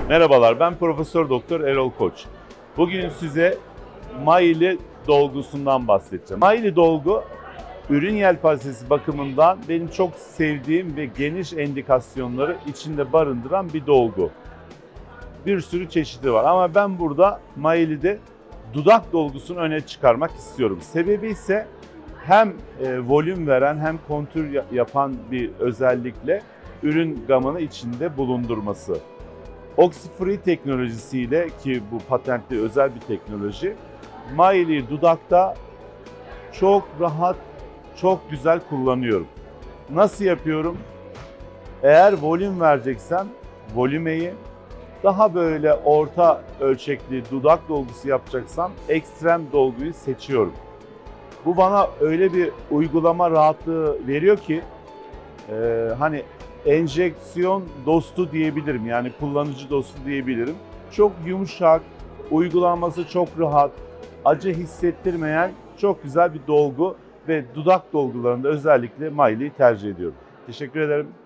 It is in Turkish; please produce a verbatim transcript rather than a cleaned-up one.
Merhabalar, ben Profesör Doktor Erol Koç. Bugün size Maili dolgusundan bahsedeceğim. Maili dolgu, ürün yelpazesi bakımından benim çok sevdiğim ve geniş endikasyonları içinde barındıran bir dolgu. Bir sürü çeşidi var ama ben burada Maili'de dudak dolgusunu öne çıkarmak istiyorum. Sebebi ise hem e, volüm veren hem kontür yapan bir özellikle ürün gamını içinde bulundurması. Oxy-Free teknolojisiyle, ki bu patentli özel bir teknoloji, Maili dudakta çok rahat, çok güzel kullanıyorum. Nasıl yapıyorum? Eğer volüm vereceksem volümeyi, daha böyle orta ölçekli dudak dolgusu yapacaksam ekstrem dolguyu seçiyorum. Bu bana öyle bir uygulama rahatlığı veriyor ki e, hani enjeksiyon dostu diyebilirim, yani kullanıcı dostu diyebilirim. Çok yumuşak, uygulanması çok rahat, acı hissettirmeyen çok güzel bir dolgu ve dudak dolgularında özellikle Maili'yi tercih ediyorum. Teşekkür ederim.